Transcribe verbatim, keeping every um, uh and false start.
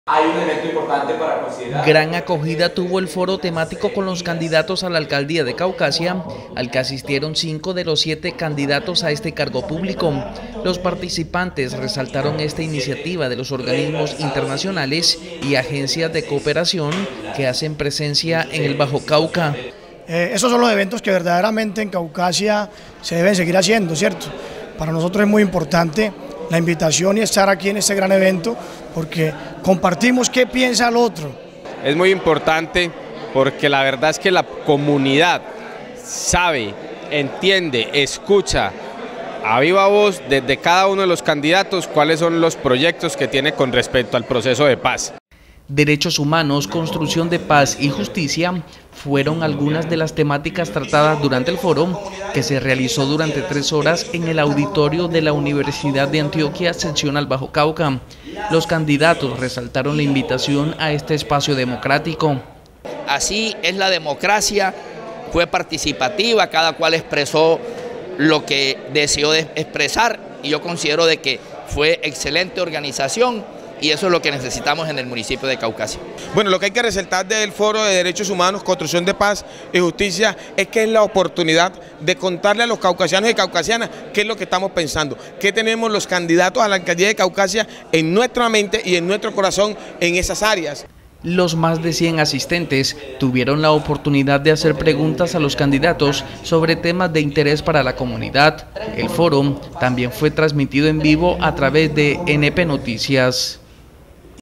Hay un evento importante para considerar. Gran acogida tuvo el foro temático con los candidatos a la alcaldía de Caucasia, al que asistieron cinco de los siete candidatos a este cargo público. Los participantes resaltaron esta iniciativa de los organismos internacionales y agencias de cooperación que hacen presencia en el Bajo Cauca. Eh, esos son los eventos que verdaderamente en Caucasia se deben seguir haciendo, ¿cierto? Para nosotros es muy importante la invitación y estar aquí en este gran evento porque compartimos qué piensa el otro. Es muy importante porque la verdad es que la comunidad sabe, entiende, escucha a viva voz desde cada uno de los candidatos cuáles son los proyectos que tiene con respecto al proceso de paz. Derechos humanos, construcción de paz y justicia fueron algunas de las temáticas tratadas durante el foro, que se realizó durante tres horas en el auditorio de la Universidad de Antioquia, seccional Bajo Cauca. Los candidatos resaltaron la invitación a este espacio democrático. Así es la democracia, fue participativa, cada cual expresó lo que deseó expresar y yo considero de que fue excelente organización. Y eso es lo que necesitamos en el municipio de Caucasia. Bueno, lo que hay que resaltar del Foro de Derechos Humanos, Construcción de Paz y Justicia es que es la oportunidad de contarle a los caucasianos y caucasianas qué es lo que estamos pensando, qué tenemos los candidatos a la alcaldía de Caucasia en nuestra mente y en nuestro corazón en esas áreas. Los más de cien asistentes tuvieron la oportunidad de hacer preguntas a los candidatos sobre temas de interés para la comunidad. El foro también fue transmitido en vivo a través de N P Noticias.